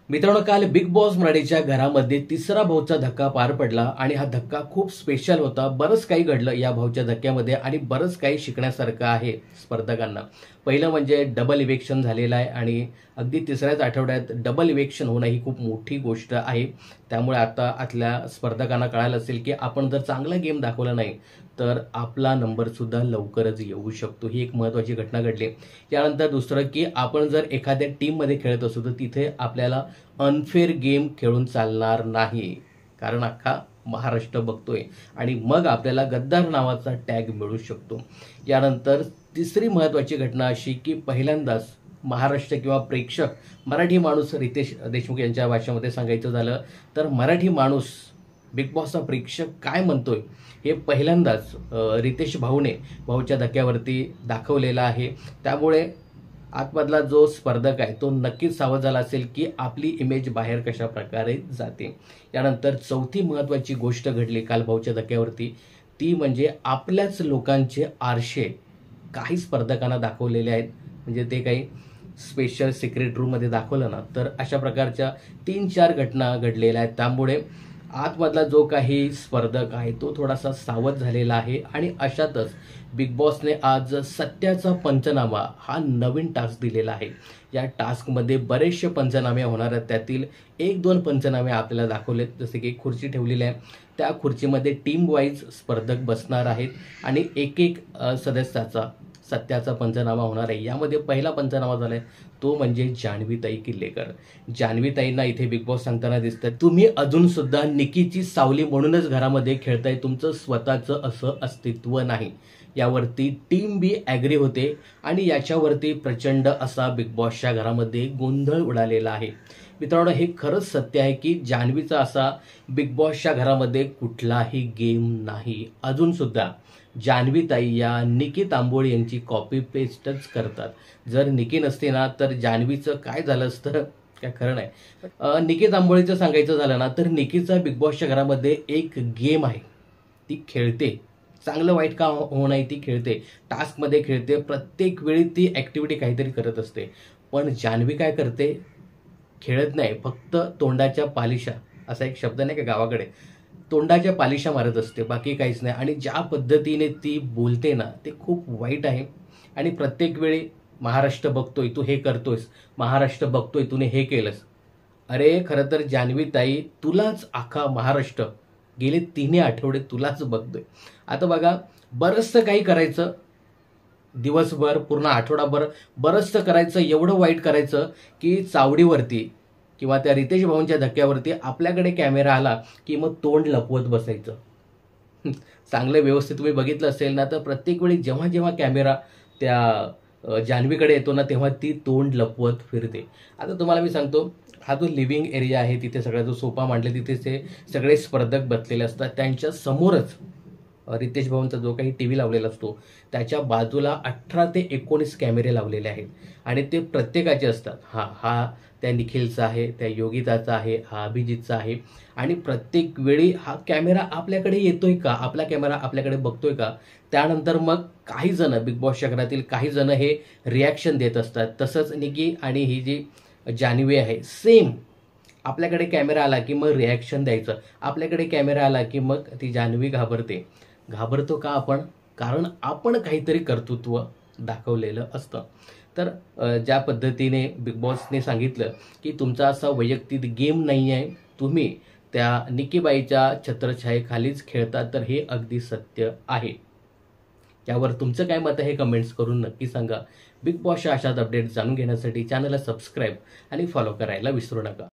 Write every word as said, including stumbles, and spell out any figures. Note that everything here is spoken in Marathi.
मित्रांनो, काल बिग बॉस मराठीच्या घरामध्ये तिसरा भाऊचा धक्का पार पडला आणि हा धक्का खूप स्पेशल होता. बरंच काही घडलं या भाऊच्या धक्क्यामध्ये आणि बरंच काही शिकण्यासारखं आहे स्पर्धकांना. पहिलं म्हणजे डबल इव्हेक्शन झालेलं आहे आणि अगदी तिसऱ्याच आठवड्यात डबल इव्हेक्शन होणं ही खूप मोठी गोष्ट आहे. त्यामुळे आता आतल्या स्पर्धकांना कळालं असेल की आपण जर चांगला गेम दाखवला नाही तर आपला नंबर सुद्धा लवकरच येऊ शकतो. ही एक महत्त्वाची घटना घडली. यानंतर दुसरं की आपण जर एखाद्या टीममध्ये खेळत असू तर तिथे आपल्याला अनफेअर गेम खेळून चालणार नाही, कारण अख्खा महाराष्ट्र बघतोय आणि मग आपल्याला गद्दार नावाचा टॅग मिळू शकतो. यानंतर तिसरी महत्त्वाची घटना अशी की पहिल्यांदाच महाराष्ट्र किंवा प्रेक्षक मराठी माणूस, रितेश देशमुख यांच्या भाषेमध्ये सांगायचं झालं तर मराठी माणूस बिग बॉसचा प्रेक्षक काय म्हणतोय हे पहिल्यांदाच रितेश भाऊने भाऊच्या धक्क्यावरती दाखवलेलं आहे. त्यामुळे आतमधला जो स्पर्धक आहे तो नक्कीच सावध झाला असेल की आपली इमेज बाहेर कशा प्रकारे जाते. यानंतर चौथी महत्त्वाची गोष्ट घडली काल भाऊच्या धक्क्यावरती, ती म्हणजे आपल्याच लोकांचे आरशे काही स्पर्धकांना दाखवलेले आहेत. म्हणजे ते काही स्पेशल सिक्रेट रूममध्ये दाखवलं ना, तर अशा प्रकारच्या तीन चार घटना घडलेल्या आहेत. त्यामुळे आतमधला जो काही स्पर्धक आहे तो थोडासा सावध झालेला आहे आणि अशातच बिग बॉसने आज सत्याचा पंचनामा हा नवीन टास्क दिलेला आहे. या टास्कमध्ये बरेचसे पंचनामे होणार आहेत. त्यातील एक दोन पंचनामे आपल्याला दाखवलेत, जसे की खुर्ची ठेवलेली आहे, त्या खुर्चीमध्ये टीम वाईज स्पर्धक बसणार आहेत आणि एक एक सदस्याचा सत्याचा पंचनामा होणार आहे. यामध्ये पहिला पंचनामा झाला आहे तो म्हणजे जान्हवीताई किल्लेकर. जान्हवीताईंना इथे बिग बॉस सांगताना दिसतं, तुम्ही अजून सुद्धा निकीची सावली म्हणूनच घरामध्ये खेळताय, तुमचं स्वतःचं असं अस्तित्व नाही. यावरती टीम बी ॲग्री होते आणि याच्यावरती प्रचंड असा बिग बॉसच्या घरामध्ये गोंधळ उडालेला आहे. मित्रांनो, हे खरंच सत्य आहे की जान्हवीचा असा बिग बॉसच्या घरामध्ये कुठलाही गेम नाही. अजून सुद्धा जान्हवीताई या निकी तांबोळी यांची कॉपी पेस्टच करतात. जर निकी नसते ना तर जान्हवीचं काय झालं असतं काय खरं नाही. निकी तांबोळीचं सांगायचं झालं ना तर निकीचा बिग बॉसच्या घरामध्ये एक गेम आहे, ती खेळते. चांगलं वाईट का हो नाही, ती खेळते, टास्कमध्ये खेळते, प्रत्येक वेळी ती ॲक्टिव्हिटी काहीतरी करत असते. पण जान्हवी काय करते, खेळत नाही, फक्त तोंडाच्या पालिशा, असा एक शब्द नाही का गावाकडे, तोंडाच्या पालिशा मारत असते, बाकी काहीच नाही. आणि ज्या पद्धतीने ती बोलते ना ते खूप वाईट आहे. आणि प्रत्येक वेळी महाराष्ट्र बघतोय तू हे करतोयस, महाराष्ट्र बघतोय तूने हे केलंस. अरे खरं तर जान्हवीताई तुलाच अख्खा महाराष्ट्र गेले तिन्ही आठवडे तुलाच बघतोय. आता बघा, बरंचसं काही करायचं दिवसभर, पूर्ण आठवडाभर बरंचसं करायचं, एवढं वाईट करायचं की चावडीवरती किंवा त्या रितेश भाऊंच्या धक्क्यावरती आपल्याकडे कॅमेरा आला की मग तोंड लपवत बसायचं. चांगलं व्यवस्थित तुम्ही बघितलं असेल ना तर प्रत्येक वेळी जेव्हा जेव्हा कॅमेरा त्या जान्हवीकडे येतो ना तेव्हा ती तोंड लपवत फिरते. आता तुम्हाला मी सांगतो, हा जो लिव्हिंग एरिया आहे तिथे सगळा जो सोफा मांडले तिथे ते सगळे स्पर्धक बसलेले असतात. त्यांच्या समोरच रितेश भाऊंचा जो काही टी व्ही लावलेला असतो त्याच्या बाजूला अठरा ते एकोणीस कॅमेरे लावलेले आहेत आणि ते प्रत्येकाचे असतात. हा हा त्या निखिलचा आहे, त्या योगिताचा आहे, हा अभिजितचा आहे. आणि प्रत्येक वेळी हा कॅमेरा आपल्याकडे येतोय का, आपला कॅमेरा आपल्याकडे बघतोय का. त्यानंतर मग काही जण बिग बॉसच्या घरातील काही जण हे रिॲक्शन देत असतात. तसंच निकी आणि ही जी जान्हवी आहे सेम, आपल्याकडे कॅमेरा आला की मग रिॲक्शन द्यायचं, आपल्याकडे कॅमेरा आला की मग ती जान्हवी घाबरते. घाबरतो का आपण, कारण आपण काहीतरी कर्तृत्व दाखवलेलं असतं. तर ज्या पद्धतीने बिग बॉसने सांगितलं की तुमचा असा वैयक्तिक गेम नाही आहे, तुम्ही त्या निकीबाईच्या छत्रछायेखालीच खेळता, तर हे अगदी सत्य आहे. यावर तुमचं काय मत आहे हे कमेंट्स करून नक्की सांगा. बिग बॉसच्या अशाच अपडेट जाणून घेण्यासाठी चॅनलला सबस्क्राईब आणि फॉलो करायला विसरू नका.